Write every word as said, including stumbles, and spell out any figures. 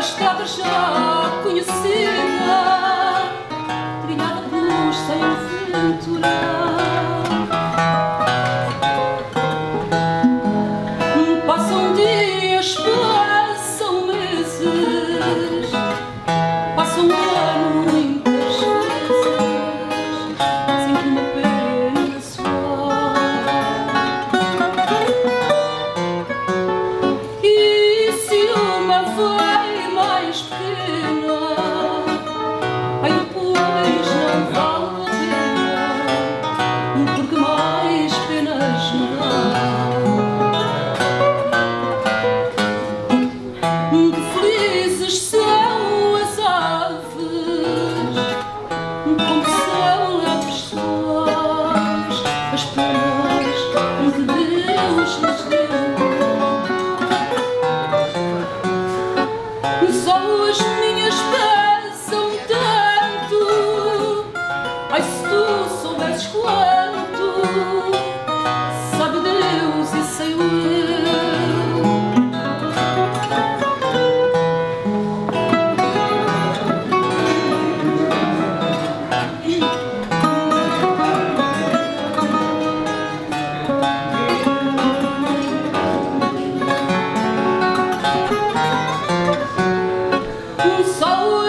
estrada já conhecida, trilhada pelos sem aventura. Passam dias, passam meses, passam um ano muitas vezes, sem que uma pena suar. E se uma foi mais pequena, aí depois não vale a pena, porque mais penas não há. Que felizes são as aves, como são as pessoas, as penas que Deus lhes deu. Só as minhas pesam tanto, ai se tu soubesses quanto, sabe Deus e sei eu. So